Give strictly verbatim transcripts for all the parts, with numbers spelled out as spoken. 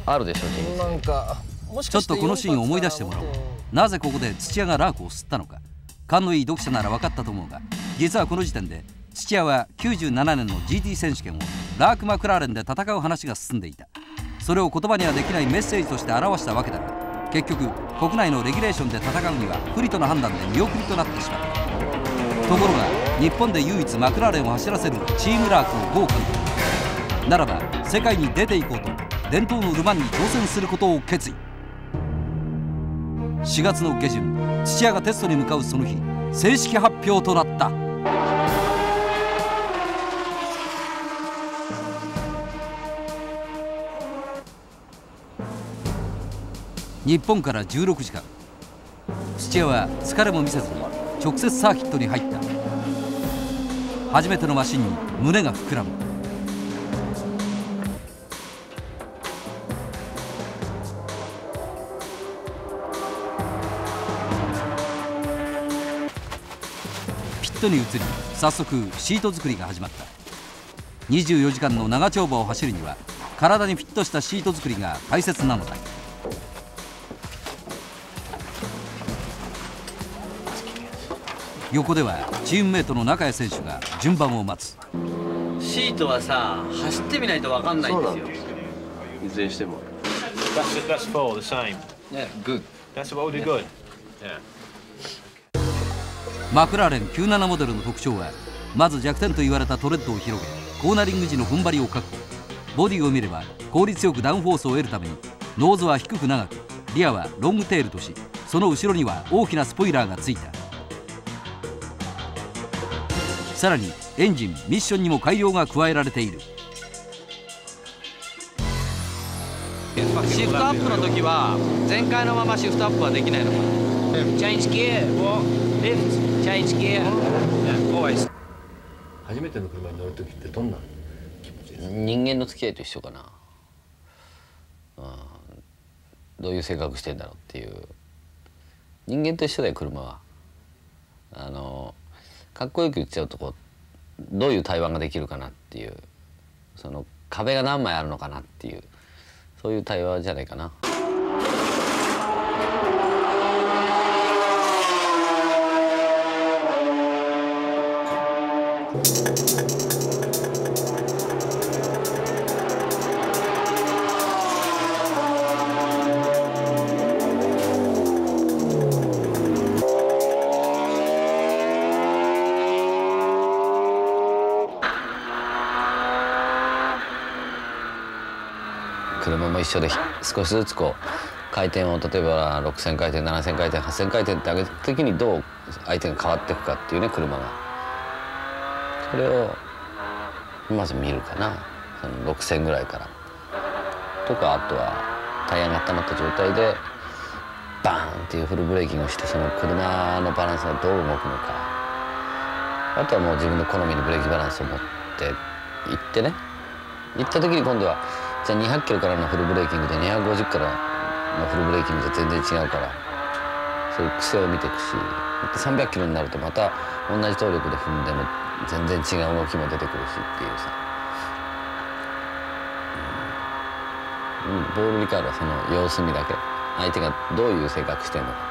あるでしょう。 なんかちょっとこのシーンを思い出してもらおう。なぜここで土屋がラークを吸ったのか。勘のいい読者なら分かったと思うが、実はこの時点で土屋はきゅうじゅうななねんの ジーティー 選手権をラーク・マクラーレンで戦う話が進んでいた。それを言葉にはできないメッセージとして表したわけだが、結局国内のレギュレーションで戦うには不利との判断で見送りとなってしまった。ところが日本で唯一マクラーレンを走らせるチームラークのゴー監督ならば、世界に出ていこうと伝統のルマンに挑戦することを決意。しがつの下旬、土屋がテストに向かうその日、正式発表となった。日本からじゅうろくじかん、土屋は疲れも見せずに直接サーキットに入った。初めてのマシンに胸が膨らむ。ピットに移り、早速シート作りが始まった。にじゅうよじかんの長丁場を走るには体にフィットしたシート作りが大切なのだ。横ではチームメートの中谷選手が順番を待つ。 シートはさ、走ってみないと分かんないんですよ。 いずれにしても。 That's four the same. Yeah, good. That's what we good. Yeah. マクラーレンきゅうじゅうななモデルの特徴は、まず弱点と言われたトレッドを広げ、コーナリング時の踏ん張りを確保。ボディを見れば効率よくダウンフォースを得るためにノーズは低く長く、リアはロングテールとし、その後ろには大きなスポイラーがついた。さらにエンジン、ミッションにも改良が加えられている。 シフトアップの時は前回のままシフトアップはできないのかな。Change gear, lift, change gear. Always. 初めての車に乗るときってどんな気持ちですか？ 人間の付き合いと一緒かな。どういう性格してんだろうっていう。人間と一緒だよ、車は。あのかっこよく言っちゃうと、こうどういう対話ができるかなっていう、その壁が何枚あるのかなっていう、そういう対話じゃないかな。車も一緒で、少しずつこう回転を、例えばろくせん回転、ななせん回転、はっせん回転って上げた時にどう相手が変わっていくかっていうね、車が。それをまず見るかな、そのろくせんぐらいから。とか、あとはタイヤが温まった状態でバーンっていうフルブレーキングをして、その車のバランスがどう動くのか。あとはもう自分の好みのブレーキバランスを持っていってね、行った時に今度はじゃあにひゃくキロからのフルブレーキングとにひゃくごじゅうからのフルブレーキングじゃ全然違うから、そういう癖を見ていくし、さんびゃくキロになるとまた同じ動力で踏んでも全然違う動きも出てくるしっていうさ、うん、ボールリカードはその様子見だけ、相手がどういう性格してるのか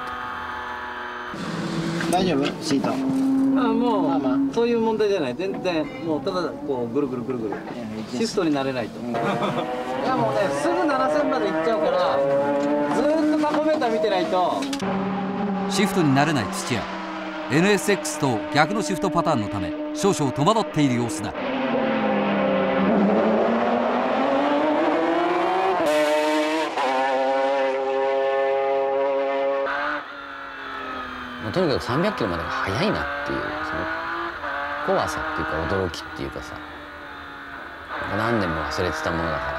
って。 大丈夫？シート。 ああ、もう、まあまあ、そういう問題じゃない。全然もうただこうぐるぐるぐるぐるシフトになれないと。いやもうね、すぐななせんまで行っちゃうから、ずーっとタコメーター見てないと。 シフトになれない土屋。 エヌエスエックス と逆のシフトパターンのため少々戸惑っている様子だ。 とにかくさんびゃくキロまでが速いなっていう、その怖さっていうか驚きっていうかさ、何年も忘れてたものだから、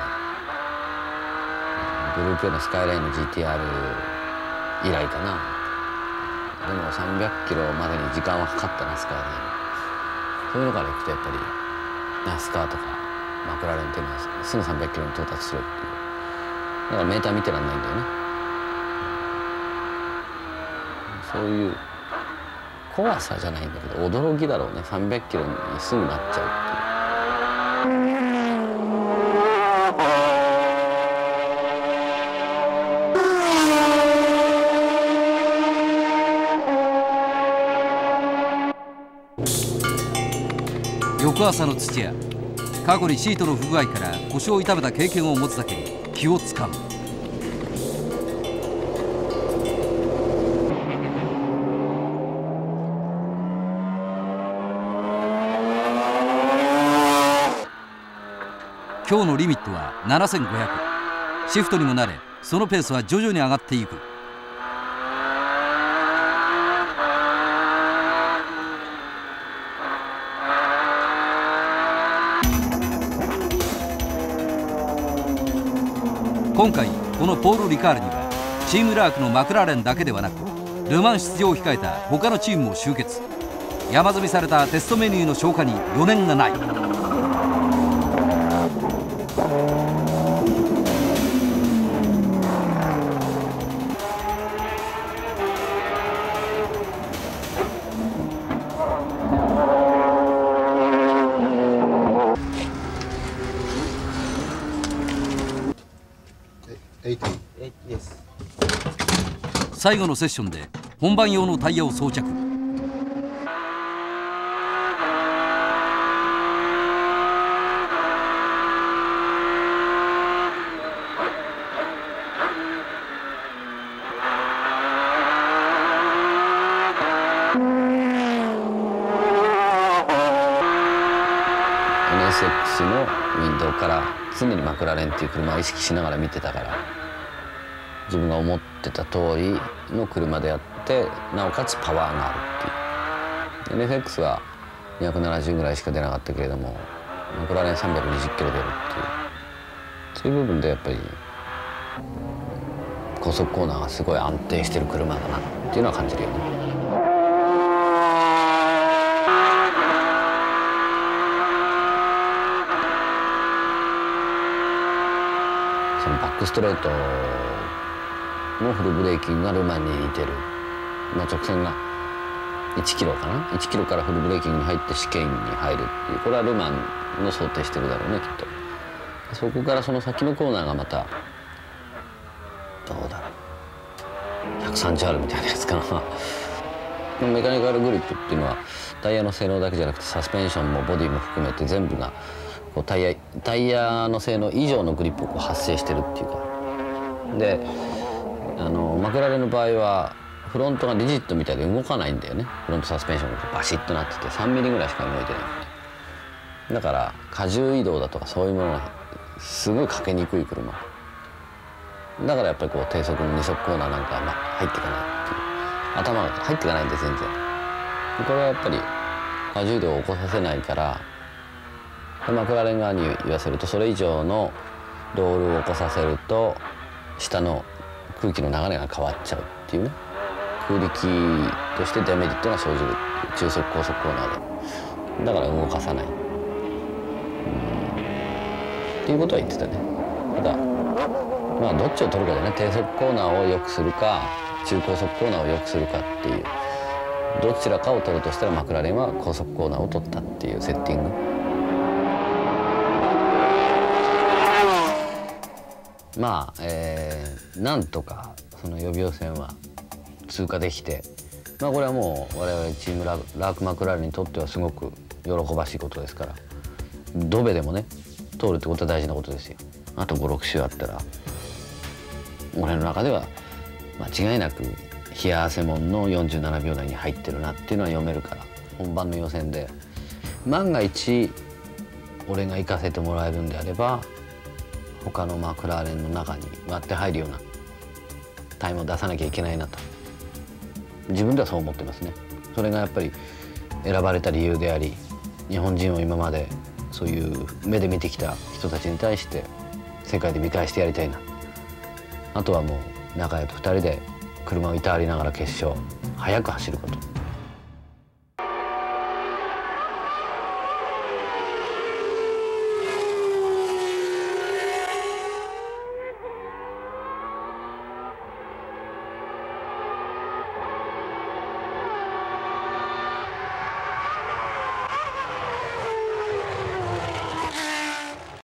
グループ A のスカイラインの ジーティーアール 以来かな。でもさんびゃくキロまでに時間はかかったな、スカイライン。そういうのからいくとやっぱりナスカーとかマクラーレンっていうのはすぐさんびゃくキロに到達するっていう、だからメーター見てらんないんだよね。そういう怖さじゃないんだけど驚きだろうね。さんびゃくキロにすぐなっちゃうっていう。 翌朝の土屋、過去にシートの不具合から腰を痛めた経験を持つだけに気をつかむ。今日のリミットはななせんごひゃく。シフトにも慣れ、そのペースは徐々に上がっていく。今回このポール・リカールにはチームラークのマクラーレンだけではなく、ルマン出場を控えた他のチームも集結。山積みされたテストメニューの消化に余念がない。最後のセッションで本番用のタイヤを装着。 エヌエスエックス のウィンドウから常にマクラーレンっていう車を意識しながら見てたから、自分が思ってた通りの車であって、なおかつパワーがあるっていう。 エヌエフエックス はにひゃくななじゅうぐらいしか出なかったけれども、マクラーレンさんびゃくにじゅっキロ出るっていう、そういう部分でやっぱり高速コーナーがすごい安定してる車だなっていうのは感じるよね。そのバックストレートのフルブレーキングがルマンに似てる。まあ、直線がいちキロかな、いちキロからフルブレーキングに入って試験に入るっていう、これはルマンの想定してるだろうねきっと。そこからその先のコーナーがまたどうだろう、ひゃくさんじゅうアール みたいなやつかな。メカニカルグリップっていうのはタイヤの性能だけじゃなくて、サスペンションもボディも含めて全部がこうタイヤタイヤの性能以上のグリップをこう発生してるっていうか。であのマクラーレンの場合はフロントがリジットみたいで動かないんだよね。フロントサスペンションがバシッとなっててさんミリぐらいしか動いてない。だから荷重移動だとかそういうものがすごいかけにくい車だから、やっぱりこう低速の二足コーナーなんかはまあ入っていかないっていう、頭が入っていかないんで全然。これはやっぱり荷重移動を起こさせないから、マクラーレン側に言わせると、それ以上のロールを起こさせると下の空気の流れが変わっちゃうっていうね、空力としてデメリットが生じるっていう、中速高速コーナーで。だから動かさないっていうことは言ってたね。ただまあどっちを取るかでね、低速コーナーを良くするか中高速コーナーを良くするかっていう、どちらかを取るとしたらマクラーレンは高速コーナーを取ったっていうセッティング。まあ、えー、なんとかその予備予選は通過できて、まあこれはもう我々チームララーク・マクラーレンにとってはすごく喜ばしいことですから、ドベでもね通るってことは大事なことですよ。あとごろく週あったら俺の中では間違いなく冷や汗もんのよんじゅうななびょう台に入ってるなっていうのは読めるから、本番の予選で万が一俺が行かせてもらえるんであれば、他のマクラーレンの中に割って入るようなタイムを出さなきゃいけないなと自分ではそう思ってますね。それがやっぱり選ばれた理由であり、日本人を今までそういう目で見てきた人たちに対して世界で見返してやりたいな。あとはもう仲良くふたりで車をいたわりながら決勝早く走ること。